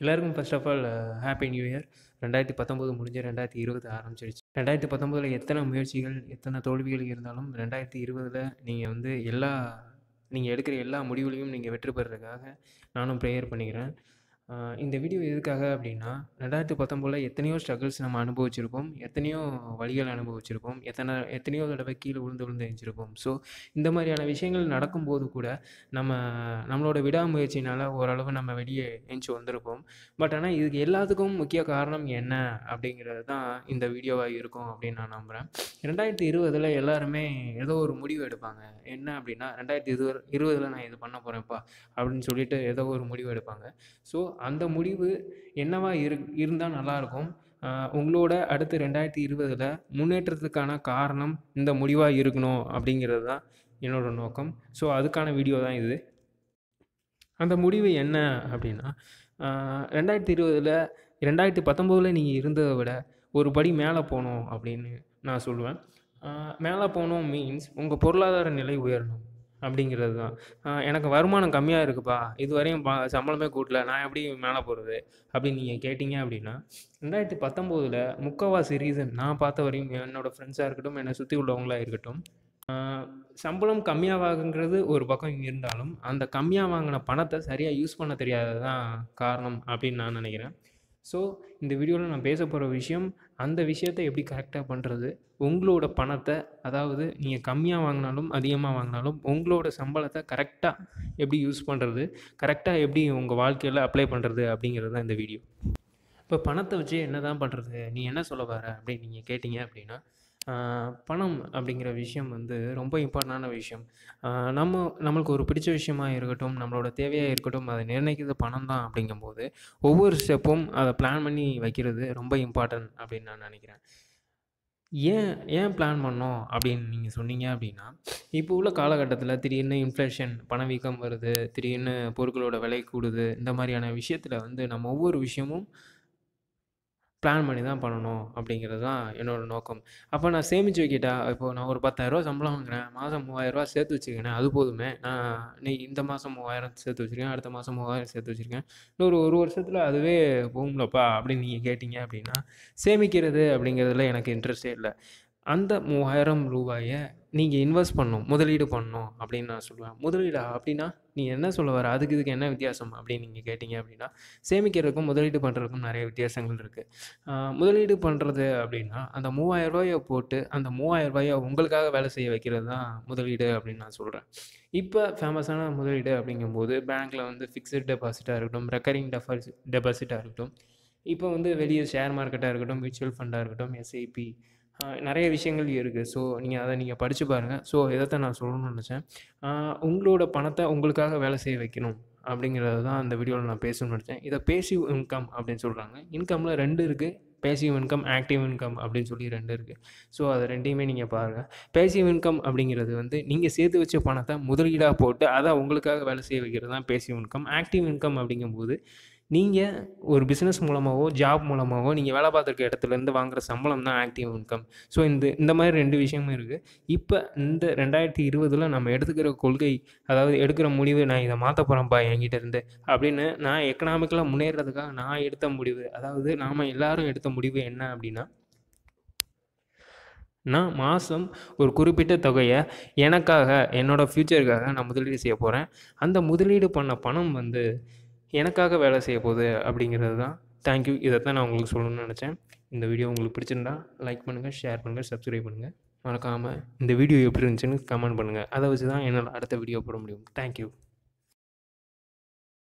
எல்லாருக்கும் first of all happy new year. 2019 முடிஞ்சு 2020 ஆரம்பிச்சிருச்சு. 2019ல் எத்தனை முயற்சிகள், எத்தனை தோல்விகள் இருந்தாலும் 2020ல் நீங்கள் எடுக்கிற எல்லா முடிவுலையும் நீங்கள் வெற்றி பெறதுக்காக நானும் ப்ரேயர் பண்ணிக்கிறேன். இந்த வீடியோ எதுக்காக அப்படின்னா, 2019ல் எத்தனையோ ஸ்ட்ரகிள்ஸ் நம்ம அனுபவிச்சிருப்போம், எத்தனையோ வலிகள் அனுபவிச்சிருப்போம், எத்தனையோ தடவை கீழே விழுந்து எழுந்திருப்போம். ஸோ இந்த மாதிரியான விஷயங்கள் நடக்கும்போது கூட நம்மளோட விடாமுயற்சினால் ஓரளவு நம்ம வெளியே எந்திச்சு வந்திருப்போம். பட் ஆனால் இதுக்கு எல்லாத்துக்கும் முக்கிய காரணம் என்ன அப்படிங்கிறது தான் இந்த வீடியோவாக இருக்கும் அப்படின்னு நான் நம்புகிறேன். 2020ல் எல்லாருமே ஏதோ ஒரு முடிவு எடுப்பாங்க. என்ன அப்படின்னா, 2020ல் நான் இது பண்ண போகிறேன்ப்பா அப்படின்னு சொல்லிட்டு ஏதோ ஒரு முடிவு எடுப்பாங்க. ஸோ அந்த முடிவு என்னவா இருந்தால் நல்லாயிருக்கும், உங்களோட அடுத்து 2020ல் முன்னேற்றத்துக்கான காரணம் இந்த முடிவாக இருக்கணும் அப்படிங்கிறது தான் என்னோட நோக்கம். ஸோ அதுக்கான வீடியோ தான் இது. அந்த முடிவு என்ன அப்படின்னா, 2020ல் 2019ல் நீங்கள் இருந்ததை விட ஒரு படி மேலே போகணும் அப்படின்னு நான் சொல்லுவேன். மேலே போகணும் மீன்ஸ் உங்கள் பொருளாதார நிலை உயரணும் அப்படிங்கிறது தான். எனக்கு வருமானம் கம்மியாக இருக்குப்பா, இதுவரையும் சம்பளமே கூட்டல, நான் எப்படி மேலே போகிறது அப்படின்னு நீங்கள் கேட்டிங்க அப்படின்னா, 2019ல் முக்கால்வாசி ரீசன் நான் பார்த்த வரையும், என்னோடய ஃப்ரெண்ட்ஸாக இருக்கட்டும், என்னை சுற்றி உள்ளவங்களாக இருக்கட்டும், சம்பளம் கம்மியாகுங்கிறது ஒரு பக்கம் இருந்தாலும் அந்த கம்மியாக வாங்கின பணத்தை சரியாக யூஸ் பண்ண தெரியாதது தான் காரணம் அப்படின்னு நான் நினைக்கிறேன். ஸோ இந்த வீடியோவில் நான் பேச போகிற விஷயம், அந்த விஷயத்தை எப்படி கரெக்டாக பண்ணுறது, உங்களோட பணத்தை, அதாவது நீங்கள் கம்மியாக வாங்கினாலும் அதிகமாக வாங்கினாலும் உங்களோட சம்பளத்தை கரெக்டாக எப்படி யூஸ் பண்ணுறது, கரெக்டாக எப்படி உங்கள் வாழ்க்கையில் அப்ளை பண்ணுறது அப்படிங்கிறது தான் இந்த வீடியோ. இப்போ பணத்தை வச்சு என்ன தான் பண்ணுறது, நீ என்ன சொல்ல வர அப்படின்னு நீங்கள் கேட்டிங்க அப்படின்னா, பணம் அப்படிங்கிற விஷயம் ரொம்ப இம்பார்ட்டண்டான விஷயம். நம்மளுக்கு ஒரு பிடிச்ச விஷயமா இருக்கட்டும், நம்மளோட தேவையாக இருக்கட்டும், அதை நிர்ணயிக்கிறது பணம் தான். அப்படிங்கும்போது ஒவ்வொரு ஸ்டெப்பும் அதை பிளான் பண்ணி வைக்கிறது ரொம்ப இம்பார்ட்டன்ட் அப்படின்னு நான் நினைக்கிறேன். ஏன் பிளான் பண்ணோம் அப்படின்னு நீங்கள் சொன்னீங்க அப்படின்னா, இப்போ உள்ள காலகட்டத்தில் திடீர்னு இன்ஃப்ளேஷன், பணவீக்கம் வருது, திடீர்னு பொருட்களோட விலை கூடுது. இந்த மாதிரியான விஷயத்தில் நம்ம ஒவ்வொரு விஷயமும் பிளான் பண்ணி தான் பண்ணணும் அப்படிங்கிறது தான் என்னோடய நோக்கம். அப்போ நான் சேமித்து வைக்கிட்டா, இப்போது நான் ஒரு 10,000 சம்பளம் வாங்குகிறேன், மாதம் 3000 சேர்த்து வச்சுக்கிறேன், அது போதுமே. நான் இந்த மாதம் 3000 சேர்த்து வச்சுருக்கேன், அடுத்த மாதம் 3000 சேர்த்து வச்சுருக்கேன், இன்னொரு 1 வருஷத்தில் அதுவே போகும்லப்பா அப்படின்னு நீங்கள் கேட்டிங்க அப்படின்னா, சேமிக்கிறது அப்படிங்கிறதுல எனக்கு இன்ட்ரெஸ்ட்டே இல்லை. அந்த 3000 ரூபாயை நீங்கள் இன்வெஸ்ட் பண்ணணும், முதலீடு பண்ணணும் அப்படின்னு நான் சொல்லுவேன். முதலீடா அப்படின்னா நீ என்ன சொல்ல வர, இதுக்கு என்ன வித்தியாசம் அப்படின்னு நீங்கள் கேட்டிங்க அப்படின்னா, சேமிக்கிறதுக்கும் முதலீடு பண்ணுறதுக்கும் நிறைய வித்தியாசங்கள் இருக்குது. முதலீடு பண்ணுறது அப்படின்னா அந்த 3000 ரூபாயை போட்டு அந்த 3000 ரூபாயை உங்களுக்காக வேலை செய்ய வைக்கிறது தான் முதலீடு அப்படின்னு நான் சொல்கிறேன். இப்போ ஃபேமஸான முதலீடு அப்படிங்கும்போது பேங்க்கில் ஃபிக்ஸட் டெபாசிட்டாக இருக்கட்டும், ரெக்கரிங் டெபாசிட்டாக இருக்கட்டும், இப்போ வெளியே ஷேர் மார்க்கெட்டாக இருக்கட்டும், மியூச்சுவல் ஃபண்டாக இருக்கட்டும், எஸ்ஐபி, நிறைய விஷயங்கள் இருக்குது. ஸோ நீங்கள் படித்து பாருங்கள். ஸோ இதைத்தான் நான் சொல்லணும்னு நினச்சேன். உங்களோட பணத்தை உங்களுக்காக வேலை செய்ய வைக்கணும் அப்படிங்கிறது தான் அந்த வீடியோவில் நான் பேசணும்னு நினச்சேன். இதை பேசிவ் இன்கம் அப்படின்னு சொல்கிறாங்க. இன்கமில் 2 இருக்குது, பேசிவ் இன்கம், ஆக்டிவ் இன்கம் அப்படின்னு சொல்லி 2 இருக்குது. ஸோ அது 2யுமே நீங்கள் பாருங்கள். பேசிவ் இன்கம் அப்படிங்கிறது நீங்கள் சேர்த்து வச்ச பணத்தை முதலீடாக போட்டு அதை உங்களுக்காக வேலை செய்ய வைக்கிறது தான் பேசிவ் இன்கம். ஆக்டிவ் இன்கம் அப்படிங்கும்போது நீங்கள் ஒரு பிஸ்னஸ் மூலமாகவோ, ஜாப் மூலமாகவோ நீங்கள் வேலை பார்த்துருக்க இடத்துலேருந்து வாங்குகிற சம்பளம் தான் ஆக்டிவ் இன்கம். ஸோ இந்த மாதிரி 2 விஷயமும் இருக்குது. இப்போ இந்த 2020ல் நம்ம எடுத்துக்கிற கொள்கை, அதாவது எடுக்கிற முடிவு, நான் இதை மாற்ற போகிறேன்ப்பா என்கிட்ட இருந்து அப்படின்னு நான் எக்கனாமிக்கலாக முன்னேறதுக்காக நான் எடுத்த முடிவு, அதாவது நாம் எல்லோரும் எடுத்த முடிவு என்ன அப்படின்னா, நான் மாதம் ஒரு குறிப்பிட்ட தொகையை எனக்காக, என்னோடய ஃப்யூச்சருக்காக நான் முதலீடு செய்ய போகிறேன். அந்த முதலீடு பண்ண பணம் எனக்காக வேலை செய்ய போகுது அப்படிங்கிறது தான். தேங்க்யூ. இதைத்தான் நான் உங்களுக்கு சொல்லணும்னு நினச்சேன். இந்த வீடியோ உங்களுக்கு பிடிச்சிருந்தா லைக் பண்ணுங்கள், ஷேர் பண்ணுங்கள், சப்ஸ்கிரைப் பண்ணுங்கள். மறக்காமல் இந்த வீடியோ எப்படி இருந்துச்சுன்னு கமெண்ட் பண்ணுங்கள். அதை வச்சு தான் என்னால் அடுத்த வீடியோ போட முடியும். தேங்க்யூ.